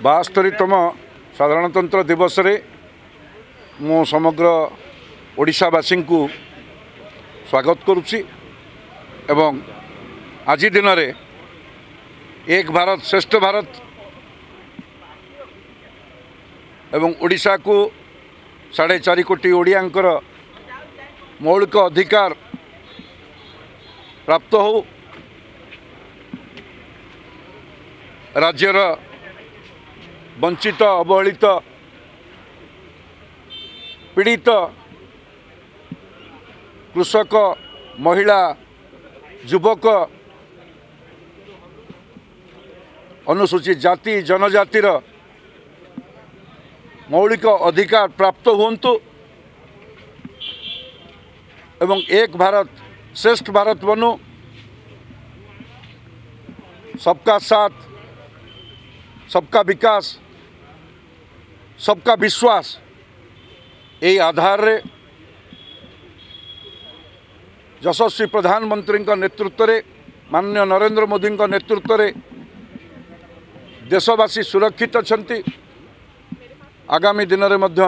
72तम साधारणतंत्र दिवस रे मु समग्र ओडिशावासी को स्वागत करुच्ची एवं आज दिन में एक भारत श्रेष्ठ भारत एवं ओडिशा को 4.5 कोटी ओडियांकर मौलिक अधिकार प्राप्त हो राज्यर वंचित अवहेलित पीड़ित कृषक महिला युवक अनुसूचित जाति जनजातिर मौलिक अधिकार प्राप्त हुंतु एवं एक भारत श्रेष्ठ भारत बनू सबका साथ सबका विकास सबका विश्वास यही आधार रे यशस्वी प्रधानमंत्री नेतृत्व रे माननीय नरेंद्र मोदी नेतृत्व रे देशवासी सुरक्षित अछंती। आगामी दिन में मध्य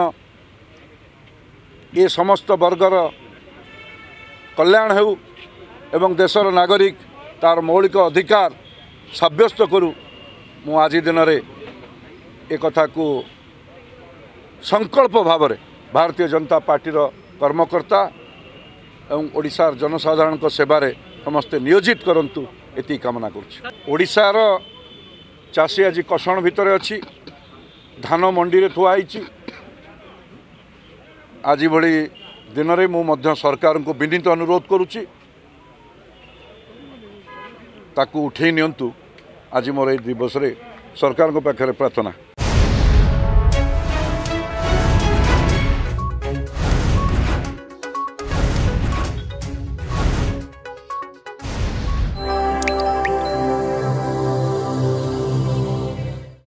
ये समस्त वर्गर कल्याण हो एवं देशर नागरिक तार मौलिक अधिकार साब्यस्त करू मु आज दिन में एक कथा को संकल्प भाव में भारतीय जनता पार्टीर कर्मकर्ता एवं ओडिशार जनसाधारण सेवारे समस्ते नियोजित करंतु एति कामना करुछि। ओडिशार चाषी आज कषण भितर अच्छी धान मंडी रे थुआई आज भली दिन में मु सरकार को विनीत अनुरोध करुछि ताकू उठे नियंतु आज मोर दिवस रे सरकार को पाखरे प्रार्थना।